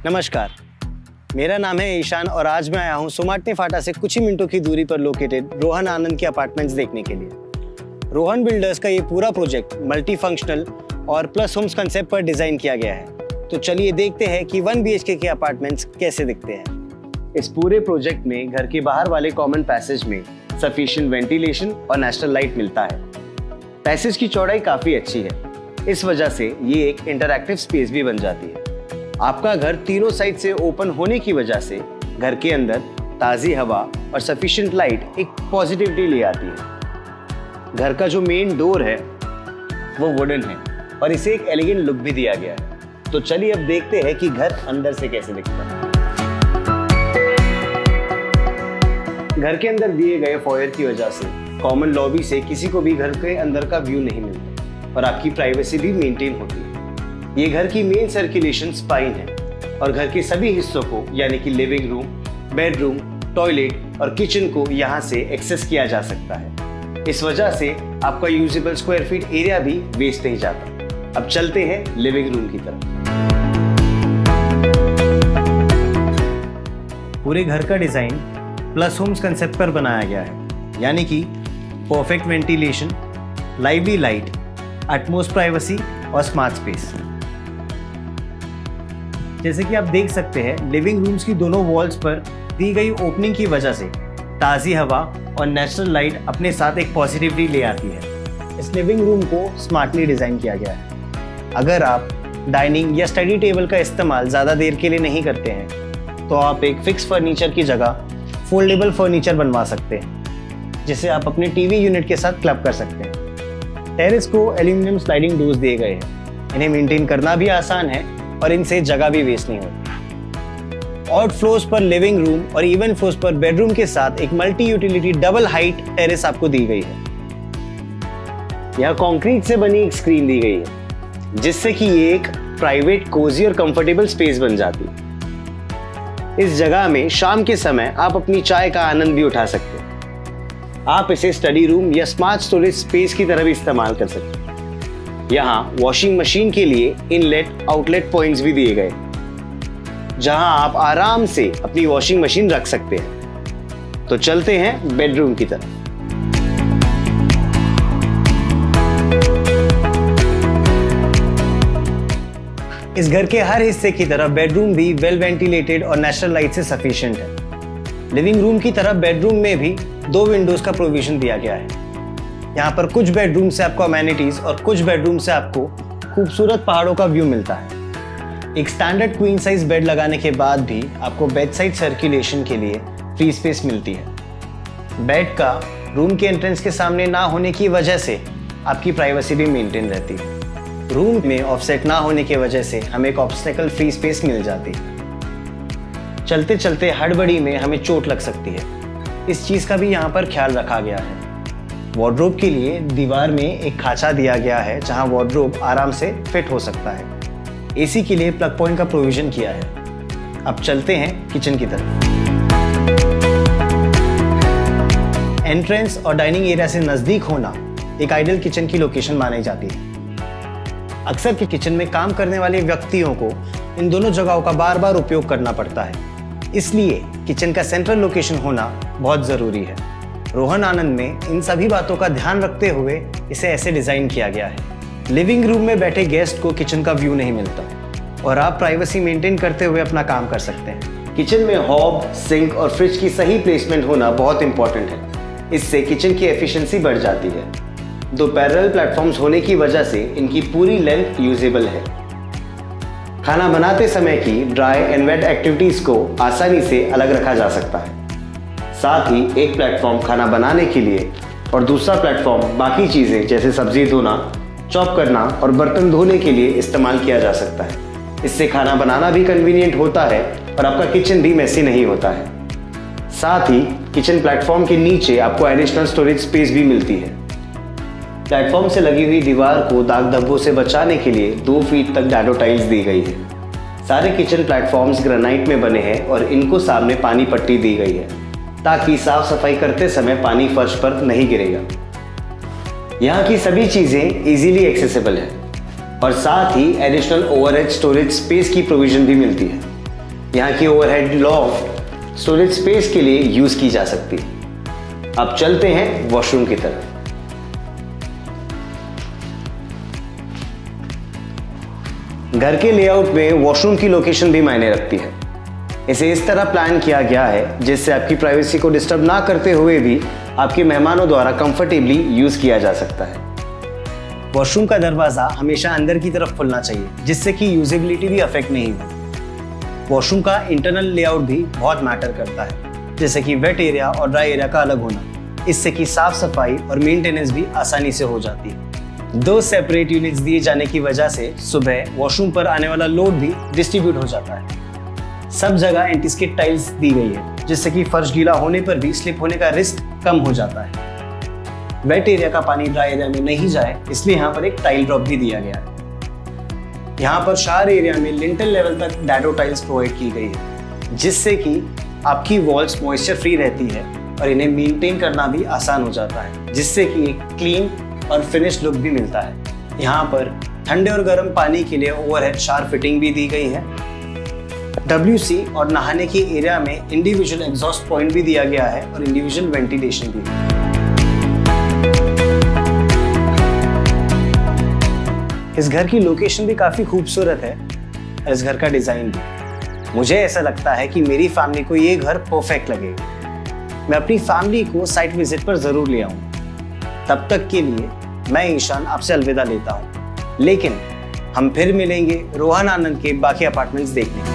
नमस्कार, मेरा नाम है ईशान और आज मैं आया हूँ सोमाटनी फाटा से कुछ ही मिनटों की दूरी पर लोकेटेड रोहन आनंद के अपार्टमेंट्स देखने के लिए। रोहन बिल्डर्स का ये पूरा प्रोजेक्ट मल्टी फंक्शनल और प्लस होम्स कंसेप्ट पर डिज़ाइन किया गया है। तो चलिए देखते हैं कि 1 BHK के अपार्टमेंट्स कैसे दिखते हैं। इस पूरे प्रोजेक्ट में घर के बाहर वाले कॉमन पैसेज में सफिशिएंट वेंटिलेशन और नेचुरल लाइट मिलता है। पैसेज की चौड़ाई काफ़ी अच्छी है, इस वजह से ये एक इंटरैक्टिव स्पेस भी बन जाती है। आपका घर तीनों साइड से ओपन होने की वजह से घर के अंदर ताज़ी हवा और सफिशिएंट लाइट एक पॉजिटिविटी ले आती है। घर का जो मेन डोर है वो वुडन है और इसे एक एलिगेंट लुक भी दिया गया है। तो चलिए अब देखते हैं कि घर अंदर से कैसे दिखता है। घर के अंदर दिए गए फॉयर की वजह से कॉमन लॉबी से किसी को भी घर के अंदर का व्यू नहीं मिलता और आपकी प्राइवेसी भी मेंटेन होती है। ये घर की मेन सर्कुलेशन स्पाइन है और घर के सभी हिस्सों को यानी कि लिविंग रूम, बेडरूम, टॉयलेट और किचन को यहाँ से एक्सेस किया जा सकता है। इस वजह से आपका यूजेबल स्क्वायर फीट एरिया भी वेस्ट नहीं जाता। अब चलते हैं लिविंग रूम की तरफ। पूरे घर का डिजाइन प्लस होम्स कंसेप्ट पर बनाया गया है, यानी कि perfect ventilation, lively light, utmost privacy और स्मार्ट स्पेस। जैसे कि आप देख सकते हैं, लिविंग रूम्स की दोनों वॉल्स पर दी गई ओपनिंग की वजह से ताज़ी हवा और नेचुरल लाइट अपने साथ एक पॉजिटिविटी ले आती है। इस लिविंग रूम को स्मार्टली डिज़ाइन किया गया है। अगर आप डाइनिंग या स्टडी टेबल का इस्तेमाल ज़्यादा देर के लिए नहीं करते हैं तो आप एक फिक्स फर्नीचर की जगह फोल्डेबल फर्नीचर बनवा सकते हैं, जिसे आप अपने टीवी यूनिट के साथ क्लब कर सकते हैं। टेरेस को एल्यूमिनियम स्लाइडिंग डोर्स दिए गए हैं। इन्हें मेंटेन करना भी आसान है और इनसे जगह भी वेस्ट नहीं होती। ऑड फ्लोर्स पर लिविंग रूम और इवन फ्लोर्स पर बेडरूम के साथ एक multi utility double height terrace आपको दी गई है। यहाँ कंक्रीट से बनी एक स्क्रीन दी गई है, जिससे कि ये एक प्राइवेट, कोजी और कंफर्टेबल स्पेस बन जाती है। इस जगह में शाम के समय आप अपनी चाय का आनंद भी उठा सकते हैं। आप इसे स्टडी रूम या स्मार्ट स्टोरेज स्पेस की तरह भी इस्तेमाल कर सकते हैं। यहाँ वॉशिंग मशीन के लिए इनलेट आउटलेट पॉइंट्स भी दिए गए, जहां आप आराम से अपनी वॉशिंग मशीन रख सकते हैं। तो चलते हैं बेडरूम की तरफ। इस घर के हर हिस्से की तरफ बेडरूम भी वेल वेंटिलेटेड और नेचुरल लाइट से सफिशिएंट है। लिविंग रूम की तरफ बेडरूम में भी 2 विंडोज का प्रोविजन दिया गया है। यहाँ पर कुछ बेडरूम से आपको अमेनिटीज और कुछ बेडरूम से आपको खूबसूरत पहाड़ों का व्यू मिलता है। एक स्टैंडर्ड क्वीन साइज बेड लगाने के बाद भी आपको बेड साइड सर्कुलेशन के लिए फ्री स्पेस मिलती है। बेड का रूम के एंट्रेंस के सामने ना होने की वजह से आपकी प्राइवेसी भी मेंटेन रहती है। रूम में ऑफसेट ना होने की वजह से हमें एक ऑब्स्टेकल फ्री स्पेस मिल जाती है। चलते चलते हड़बड़ी में हमें चोट लग सकती है, इस चीज़ का भी यहाँ पर ख्याल रखा गया है। वार्डरोब के लिए दीवार में एक खांचा दिया गया है, जहाँ वार्डरोब आराम से फिट हो सकता है। एसी के लिए प्लग पॉइंट का प्रोविजन किया है। अब चलते हैं किचन की तरफ। एंट्रेंस और डाइनिंग एरिया से नज़दीक होना एक आइडियल किचन की लोकेशन मानी जाती है। अक्सर किचन में काम करने वाले व्यक्तियों को इन दोनों जगहों का बार बार उपयोग करना पड़ता है, इसलिए किचन का सेंट्रल लोकेशन होना बहुत ज़रूरी है। रोहन आनंद में इन सभी बातों का ध्यान रखते हुए इसे ऐसे डिज़ाइन किया गया है। लिविंग रूम में बैठे गेस्ट को किचन का व्यू नहीं मिलता और आप प्राइवेसी मेंटेन करते हुए अपना काम कर सकते हैं। किचन में हॉब, सिंक और फ्रिज की सही प्लेसमेंट होना बहुत इंपॉर्टेंट है। इससे किचन की एफिशिएंसी बढ़ जाती है। 2 पैरेलल प्लेटफॉर्म्स होने की वजह से इनकी पूरी लेंथ यूजेबल है। खाना बनाते समय की ड्राई एंड वेट एक्टिविटीज को आसानी से अलग रखा जा सकता है। साथ ही एक प्लेटफॉर्म खाना बनाने के लिए और दूसरा प्लेटफॉर्म बाकी चीज़ें जैसे सब्जी धोना, चॉप करना और बर्तन धोने के लिए इस्तेमाल किया जा सकता है। इससे खाना बनाना भी कन्वीनियंट होता है और आपका किचन भी मेसी नहीं होता है। साथ ही किचन प्लेटफॉर्म के नीचे आपको एडिशनल स्टोरेज स्पेस भी मिलती है। प्लेटफॉर्म से लगी हुई दीवार को दाग धब्बों से बचाने के लिए 2 फीट तक डैडो टाइल्स दी गई है। सारे किचन प्लेटफॉर्म्स ग्रेनाइट में बने हैं और इनको सामने पानी पट्टी दी गई है, ताकि साफ सफाई करते समय पानी फर्श पर नहीं गिरेगा। यहाँ की सभी चीज़ें इजीली एक्सेसिबल है और साथ ही एडिशनल ओवरहेड स्टोरेज स्पेस की प्रोविजन भी मिलती है। यहाँ की ओवरहेड लॉफ्ट स्टोरेज स्पेस के लिए यूज की जा सकती है। अब चलते हैं वॉशरूम की तरफ। घर के लेआउट में वॉशरूम की लोकेशन भी मायने रखती है। इसे इस तरह प्लान किया गया है जिससे आपकी प्राइवेसी को डिस्टर्ब ना करते हुए भी आपके मेहमानों द्वारा कंफर्टेबली यूज किया जा सकता है। वॉशरूम का दरवाजा हमेशा अंदर की तरफ खुलना चाहिए जिससे कि यूजेबिलिटी भी अफेक्ट नहीं हो। वॉशरूम का इंटरनल लेआउट भी बहुत मैटर करता है, जैसे कि वेट एरिया और ड्राई एरिया का अलग होना। इससे कि साफ सफाई और मेंटेनेंस भी आसानी से हो जाती है। 2 सेपरेट यूनिट्स दिए जाने की वजह से सुबह वॉशरूम पर आने वाला लोड भी डिस्ट्रीब्यूट हो जाता है। सब जगह एंटी स्किड टाइल्स दी गई है जिससे कि फर्श गीला होने पर भी स्लिप होने का रिस्क कम हो जाता है। वेट एरिया का पानी ड्राई एरिया में नहीं जाए इसलिए यहाँ पर एक टाइल ड्रॉप भी दिया गया है। यहाँ पर शावर एरिया में लिंटल लेवल तक डैडो टाइल्स प्रोवाइड की गई है जिससे कि आपकी वॉल्स मॉइस्चर फ्री रहती है और इन्हें मेंटेन करना भी आसान हो जाता है, जिससे कि एक क्लीन और फिनिश लुक भी मिलता है। यहाँ पर ठंडे और गर्म पानी के लिए ओवरहेड शावर फिटिंग भी दी गई है। WC और नहाने की एरिया में इंडिविजुअल एग्जॉस्ट पॉइंट भी दिया गया है और इंडिविजुअल वेंटिलेशन भी। इस घर की लोकेशन भी काफी खूबसूरत है और इस घर का डिजाइन भी। मुझे ऐसा लगता है कि मेरी फैमिली को ये घर परफेक्ट लगेगा। मैं अपनी फैमिली को साइट विजिट पर जरूर ले आऊंगा। तब तक के लिए मैं ईशान आपसे अलविदा लेता हूं, लेकिन हम फिर मिलेंगे रोहन आनंद के बाकी अपार्टमेंट्स देखने।